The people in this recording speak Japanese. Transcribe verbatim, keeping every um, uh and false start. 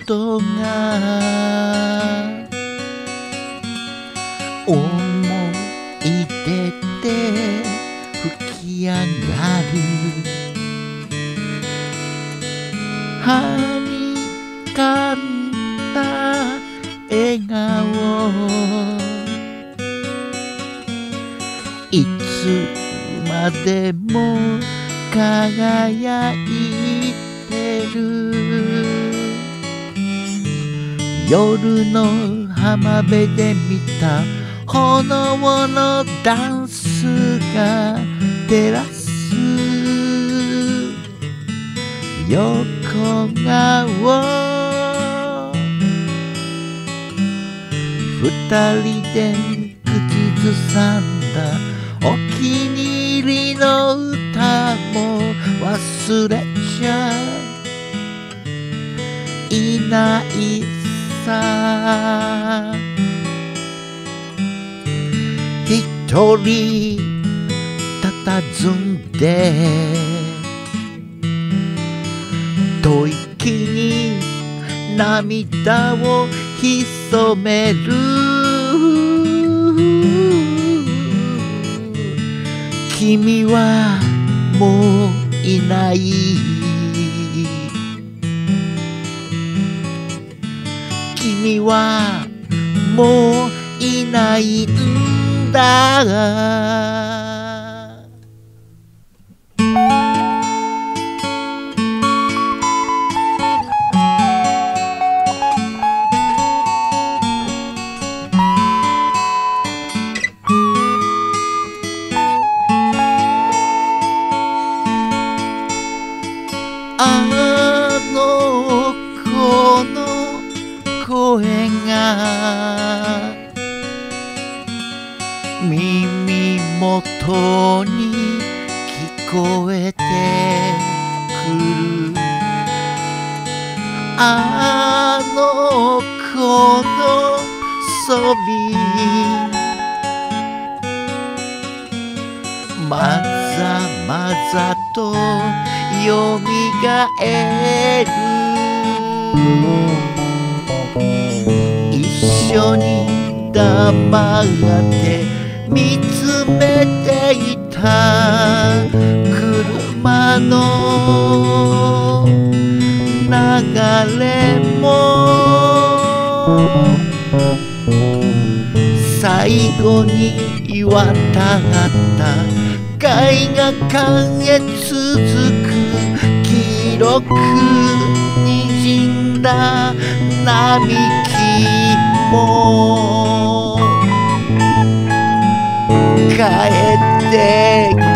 ことが思い出で吹き上がるはにかんだ笑顔いつまでも輝いてる夜の浜辺で見た炎のダンスが照らす横顔二人で口ずさんだお気に入りの歌も忘れちゃいないさ一人佇んで吐息に涙を潜める君はもういない君はもういないんだあの子の声が耳元に聞こえてくるあの子のそびまざまざとよみがえる一緒に黙って見つめていた車の流れも最後に渡った絵画館へ続く黄色くにじんだ並木も帰って